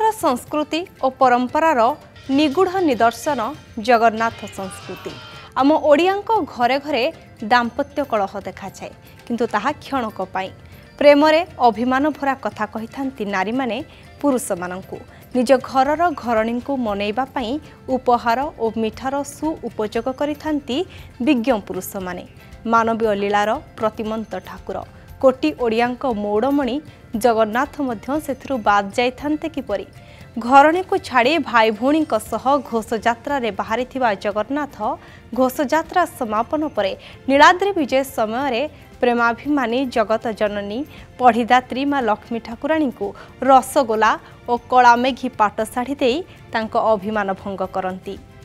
ओडिशार संस्कृति और परंपरार निगूढ़ निदर्शन जगन्नाथ संस्कृति। आम ओडियांको घरे घरे दाम्पत्य कलह देखा जाए किंतु ताहा क्षणक पाई प्रेमरे अभिमान भरा कथा कही थांती नारी माने पुरुष मानंकु निज घरर घरणी को मनैबा पाई उपहार और मिठार सु उपयोग करिथांती विज्ञ पुरुष माने। मानवीय लीलार प्रतिमंत ठाकुर कोटी ओडियांको मौड़मणि जगन्नाथ मध्य सेथिरु बाद जाइथांते किपरि। घरणी को छाड़ी भाई भौणी घोषयात्रा बाहरी जगन्नाथ घोषयात्रा समापन पर नीलाद्री विजय समय प्रेमाभिमानी जगत जननी पढ़ीदात्री माँ लक्ष्मी ठाकुराणी को रसगोला और कलामेघी पाट शाढ़ी दे अभिमान भंग करती।